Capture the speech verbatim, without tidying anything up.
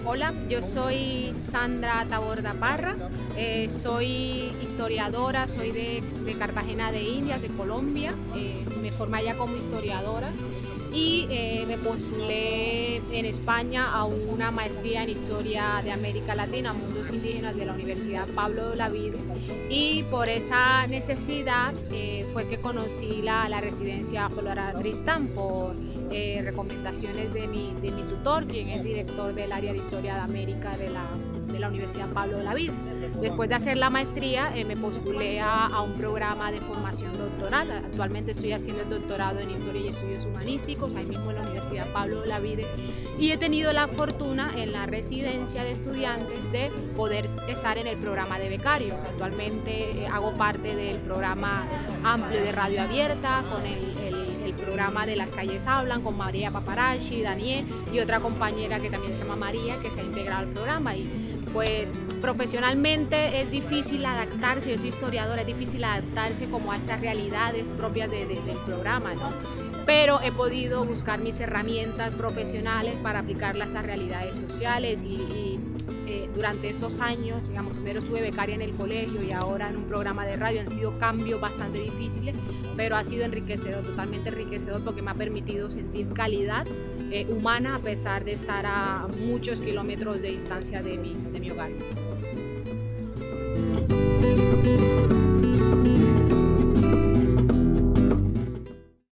Hola, yo soy Sandra Taborda Parra, eh, soy historiadora, soy de, de Cartagena de Indias, de Colombia, eh, me formé allá como historiadora y eh, me postulé en España a una maestría en Historia de América Latina, Mundos Indígenas de la Universidad Pablo de Olavide, y por esa necesidad eh, fue que conocí la, la residencia Flora Tristán por eh, recomendaciones de mi, de mi tutor, quien es director del área de Historia de América de la, de la Universidad Pablo de Olavide. Después de hacer la maestría eh, me postulé a, a un programa de formación doctoral. Actualmente estoy haciendo el doctorado en Historia y Estudios Humanísticos, ahí mismo en la Universidad Pablo de Olavide, y he tenido la fortuna en la residencia de estudiantes de poder estar en el programa de becarios. Actualmente eh, hago parte del programa amplio de Radio Abierta, con el, el el programa de Las Calles Hablan, con María Paparachi, Daniel y otra compañera que también se llama María, que se ha integrado al programa. Y pues profesionalmente es difícil adaptarse, yo soy historiadora, es difícil adaptarse como a estas realidades propias de, de, del programa, ¿no? Pero he podido buscar mis herramientas profesionales para aplicarlas a estas realidades sociales y, y eh, durante estos años, digamos, primero estuve becaria en el colegio y ahora en un programa de radio, han sido cambios bastante difíciles, pero ha sido enriquecedor, totalmente enriquecedor, porque me ha permitido sentir calidad eh, humana a pesar de estar a muchos kilómetros de distancia de mi, de mi hogar.